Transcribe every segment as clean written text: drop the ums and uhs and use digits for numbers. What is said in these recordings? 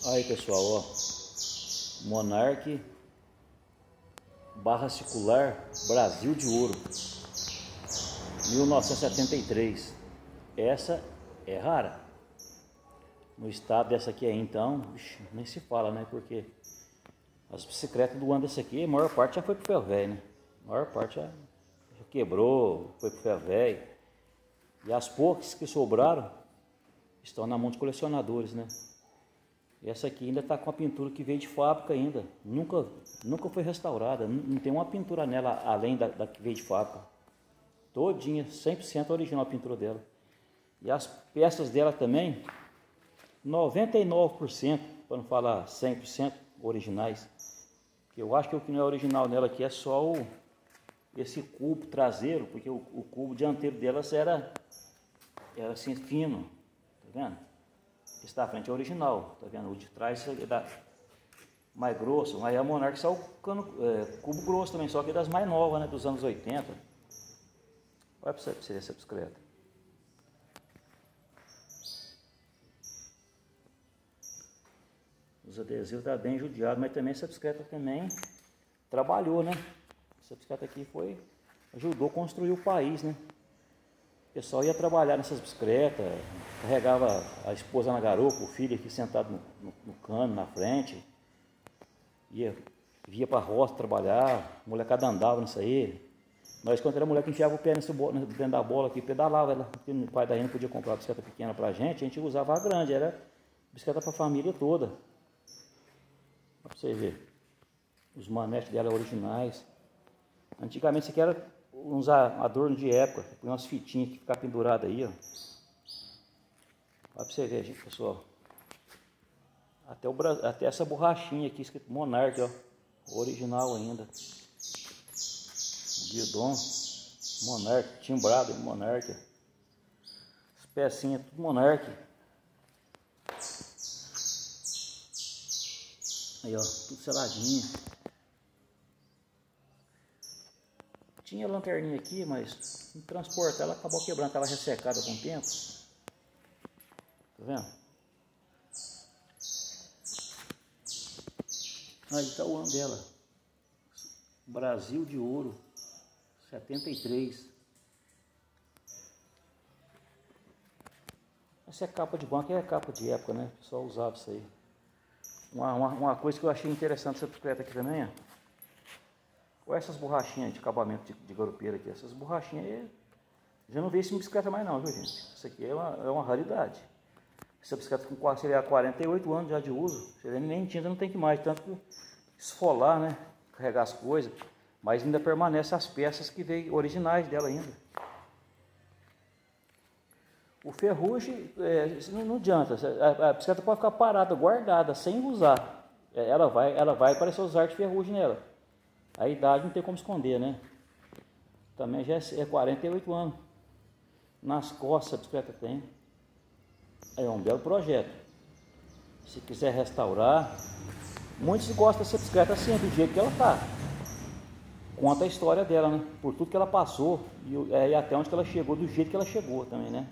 Aí pessoal, ó, Monarch barra circular Brasil de Ouro 1973. Essa é rara. No estado dessa aqui aí, então, nem se fala, né? Porque as bicicletas do ano dessa aqui, a maior parte já foi pro ferro velho, né? A maior parte já quebrou, foi pro ferro velho. E as poucas que sobraram estão na mão de colecionadores, né? Essa aqui ainda está com a pintura que veio de fábrica ainda. Nunca foi restaurada. Não tem uma pintura nela além da que veio de fábrica. Todinha, 100% original a pintura dela. E as peças dela também, 99%, para não falar 100% originais. Eu acho que o que não é original nela aqui é só esse cubo traseiro, porque o cubo dianteiro delas era assim fino, tá vendo? Esse da frente é original, tá vendo? O de trás é mais grosso, aí a Monarch saiu cubo grosso também, só que das mais novas, né? Dos anos 80. Olha pra você essa bicicleta. Os adesivos tá bem judiado, mas também essa bicicleta também trabalhou, né? Essa bicicleta aqui ajudou a construir o país, né? O pessoal ia trabalhar nessas bicicletas, carregava a esposa na garupa, o filho aqui sentado no cano, na frente. Via para a roça trabalhar, a molecada andava nisso aí. Nós, quando era moleque, enfiava o pé dentro da bola aqui, pedalava ela, porque o pai daí não podia comprar uma bicicleta pequena pra gente, a gente usava a grande, era bicicleta para a família toda. Pra você ver, os manetes dela originais. Antigamente isso aqui era uns adornos de época, põe umas fitinhas que ficam penduradas aí, ó. Olha pra você ver, gente, pessoal. Até essa borrachinha aqui escrito Monarch, ó, original ainda. Guidon, Monarch, timbrado Monarch. As pecinhas tudo Monarch. Aí, ó, tudo seladinho. Tinha lanterninha aqui, mas em transportar ela acabou quebrando, estava ressecada com o tempo. Tá vendo? Aí tá o ano dela. Brasil de Ouro 73. Essa é capa de banco, é capa de época, né? O pessoal usava isso aí. Uma coisa que eu achei interessante dessa bicicleta aqui também, ó. Olha essas borrachinhas de acabamento de garupeira aqui. Essas borrachinhas aí, já não vi isso em bicicleta mais não, viu gente? Isso aqui é uma raridade. Essa bicicleta com seria 48 anos já de uso. Você nem tinta não tem que mais, tanto que esfolar, né? Carregar as coisas. Mas ainda permanece as peças que veio originais dela ainda. O ferrugem, não adianta. A bicicleta pode ficar parada, guardada, sem usar. Ela vai aparecer os artes de ferrugem nela. A idade não tem como esconder, né? Também já é 48 anos. Nas costas a bicicleta tem. É um belo projeto. Se quiser restaurar, muitos gostam dessa bicicleta assim, do jeito que ela está. Conta a história dela, né? Por tudo que ela passou e até onde que ela chegou, do jeito que ela chegou também, né?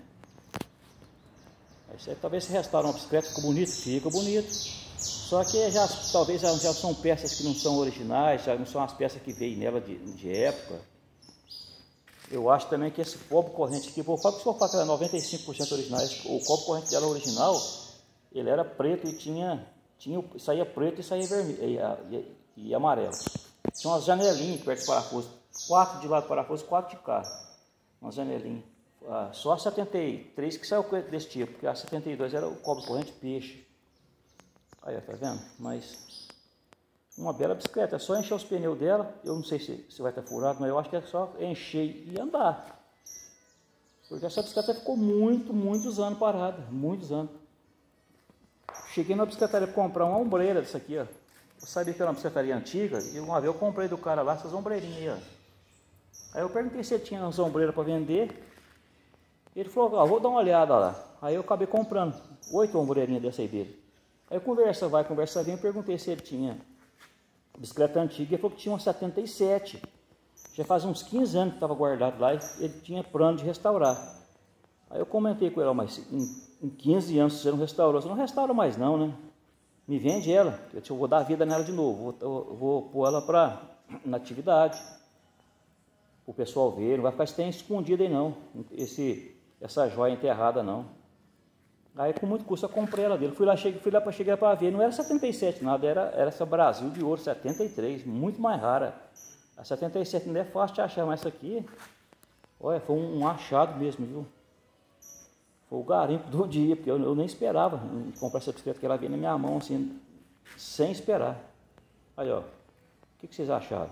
Aí, talvez se restaura uma bicicleta, fica bonito. Só que talvez já são peças que não são originais, já não são as peças que veio nela de época. Eu acho também que esse cobo corrente aqui, vou falar que era 95% originais, o cobo corrente dela original, ele era preto e saía preto e saía vermelho e amarelo. Tinha umas janelinhas perto do parafuso, 4 de lado do parafuso, 4 de cá, umas janelinhas. Só a 73 que saiu desse tipo, porque a 72 era o cobo corrente peixe. Aí, tá vendo? Mas uma bela bicicleta, é só encher os pneus dela. Eu não sei se vai estar furado, mas eu acho que é só encher e andar. Porque essa bicicleta ficou muitos anos parada, muitos anos. Cheguei na bicicletaria para comprar uma ombreira dessa aqui, ó. Eu sabia que era uma bicicletaria antiga e uma vez eu comprei do cara lá essas ombreirinhas aí, ó. Aí eu perguntei se ele tinha umas ombreiras para vender. Ele falou, ó, vou dar uma olhada lá. Aí eu acabei comprando 8 ombreirinhas dessa aí dele. Aí conversa vem, eu perguntei se ele tinha bicicleta antiga, ele falou que tinha uma 77. Já faz uns 15 anos que estava guardado lá e ele tinha plano de restaurar. Aí eu comentei com ele, mas em 15 anos você não restaurou, você não restaura mais não, né? me vende ela, eu vou dar vida nela de novo, vou pôr ela na atividade, o pessoal ver, não vai ficar escondida aí não, essa joia enterrada não. Aí com muito custo eu comprei ela dele, fui lá para ver, não era 77 nada, era essa Brasil de ouro, 73, muito mais rara. A 77 não é fácil de achar, mas essa aqui, olha, foi um achado mesmo, viu? Foi o garimpo do dia, porque eu nem esperava comprar essa bicicleta, que ela veio na minha mão assim, sem esperar. Aí ó, o que vocês acharam?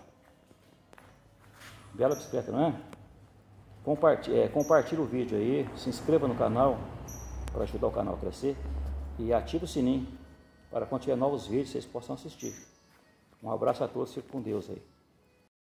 Bela bicicleta, não é? Compartilhe o vídeo aí, se inscreva no canal para ajudar o canal a crescer e ative o sininho para quando tiver novos vídeos vocês possam assistir. Um abraço a todos, fique com Deus aí.